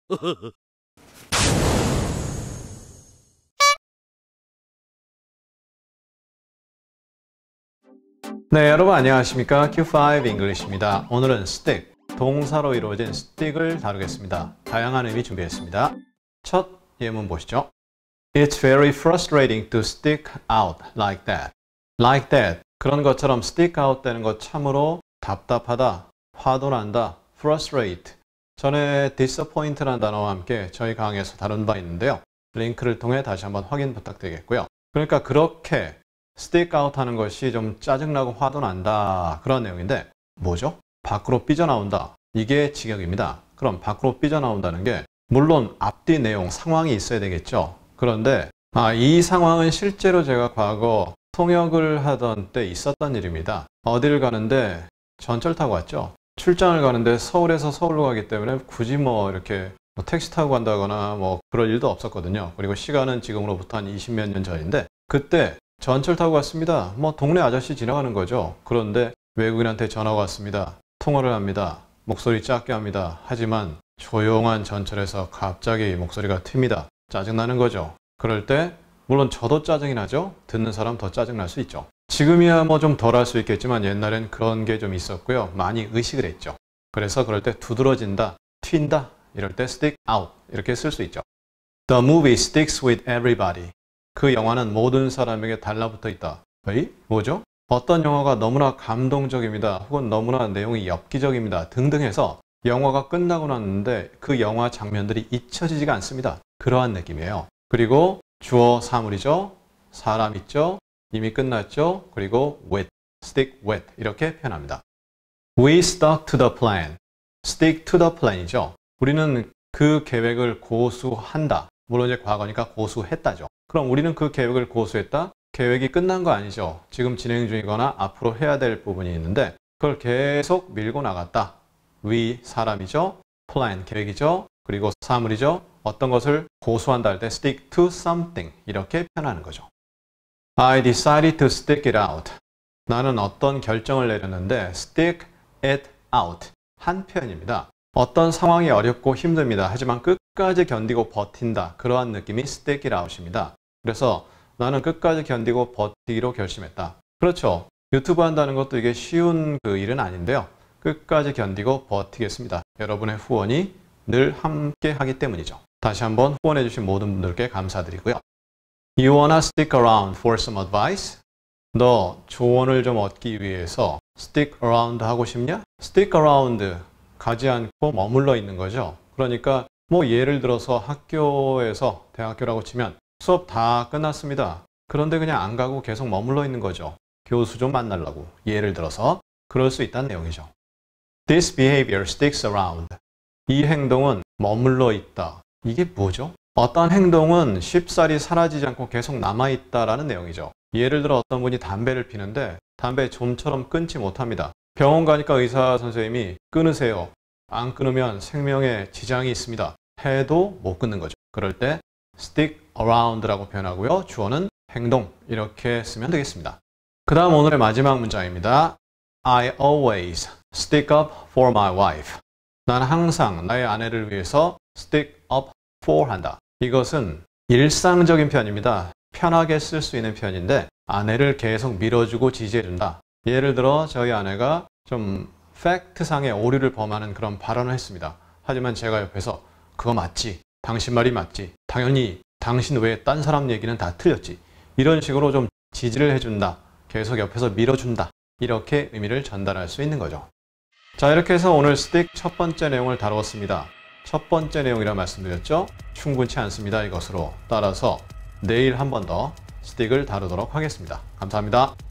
네, 여러분 안녕하십니까? Q5 English입니다. 오늘은 stick, 동사로 이루어진 stick을 다루겠습니다. 다양한 의미 준비했습니다. 첫 예문 보시죠. It's very frustrating to stick out like that. Like that. 그런 것처럼 stick out 되는 것 참으로 답답하다, 화도 난다, frustrate. 전에 disappoint라는 단어와 함께 저희 강의에서 다룬 바 있는데요. 링크를 통해 다시 한번 확인 부탁드리겠고요. 그러니까 그렇게 stick out 하는 것이 좀 짜증나고 화도 난다. 그런 내용인데 뭐죠? 밖으로 삐져나온다. 이게 직역입니다. 그럼 밖으로 삐져나온다는 게 물론 앞뒤 내용, 상황이 있어야 되겠죠. 그런데 이 상황은 실제로 제가 과거 통역을 하던 때 있었던 일입니다. 어디를 가는데 전철 타고 왔죠. 출장을 가는데 서울에서 서울로 가기 때문에 굳이 이렇게 택시 타고 간다거나 그럴 일도 없었거든요. 그리고 시간은 지금으로부터 한 20몇 년 전인데 그때 전철 타고 갔습니다. 동네 아저씨 지나가는 거죠. 그런데 외국인한테 전화가 왔습니다. 통화를 합니다. 목소리 작게 합니다. 하지만 조용한 전철에서 갑자기 목소리가 튑니다. 짜증나는 거죠. 그럴 때 물론 저도 짜증이 나죠. 듣는 사람 더 짜증날 수 있죠. 지금이야 좀 덜 할 수 있겠지만 옛날엔 그런 게 좀 있었고요. 많이 의식을 했죠. 그래서 그럴 때 두드러진다, 튄다 이럴 때 stick out 이렇게 쓸 수 있죠. The movie sticks with everybody. 그 영화는 모든 사람에게 달라붙어 있다. 에이? 뭐죠? 어떤 영화가 너무나 감동적입니다. 혹은 너무나 내용이 엽기적입니다. 등등 해서 영화가 끝나고 났는데 그 영화 장면들이 잊혀지지가 않습니다. 그러한 느낌이에요. 그리고 주어 사물이죠. 사람 있죠. 이미 끝났죠. 그리고 with, stick with 이렇게 표현합니다. We stuck to the plan. stick to the plan이죠. 우리는 그 계획을 고수한다. 물론 이제 과거니까 고수했다죠. 그럼 우리는 그 계획을 고수했다? 계획이 끝난 거 아니죠. 지금 진행 중이거나 앞으로 해야 될 부분이 있는데 그걸 계속 밀고 나갔다. We, 사람이죠. plan, 계획이죠. 그리고 사물이죠. 어떤 것을 고수한다 할 때 stick to something 이렇게 표현하는 거죠. I decided to stick it out. 나는 어떤 결정을 내렸는데 stick it out 한 표현입니다. 어떤 상황이 어렵고 힘듭니다. 하지만 끝까지 견디고 버틴다. 그러한 느낌이 stick it out입니다. 그래서 나는 끝까지 견디고 버티기로 결심했다. 그렇죠. 유튜브 한다는 것도 이게 쉬운 일은 아닌데요. 끝까지 견디고 버티겠습니다. 여러분의 후원이 늘 함께 하기 때문이죠. 다시 한번 후원해 주신 모든 분들께 감사드리고요. You wanna stick around for some advice? 너 조언을 좀 얻기 위해서 stick around 하고 싶냐? stick around 가지 않고 머물러 있는 거죠. 그러니까 예를 들어서 학교에서 대학교라고 치면 수업 다 끝났습니다. 그런데 그냥 안 가고 계속 머물러 있는 거죠. 교수 좀 만나려고. 예를 들어서 그럴 수 있다는 내용이죠. This behavior sticks around. 이 행동은 머물러 있다. 이게 뭐죠? 어떤 행동은 쉽사리 사라지지 않고 계속 남아있다라는 내용이죠. 예를 들어 어떤 분이 담배를 피는데 담배 좀처럼 끊지 못합니다. 병원 가니까 의사 선생님이 끊으세요. 안 끊으면 생명에 지장이 있습니다. 해도 못 끊는 거죠. 그럴 때 stick around라고 표현하고요. 주어는 행동 이렇게 쓰면 되겠습니다. 그 다음 오늘의 마지막 문장입니다. I always stick up for my wife. 난 항상 나의 아내를 위해서 stick up for 한다. 이것은 일상적인 표현입니다. 편하게 쓸 수 있는 표현인데 아내를 계속 밀어주고 지지해준다. 예를 들어 저희 아내가 좀 팩트상의 오류를 범하는 그런 발언을 했습니다. 하지만 제가 옆에서 그거 맞지? 당신 말이 맞지? 당연히 당신 외에 딴 사람 얘기는 다 틀렸지. 이런 식으로 좀 지지를 해준다. 계속 옆에서 밀어준다. 이렇게 의미를 전달할 수 있는 거죠. 자, 이렇게 해서 오늘 stick 첫 번째 내용을 다루었습니다. 첫 번째 내용이라 말씀드렸죠? 충분치 않습니다. 이것으로. 따라서 내일 한 번 더 stick을 다루도록 하겠습니다. 감사합니다.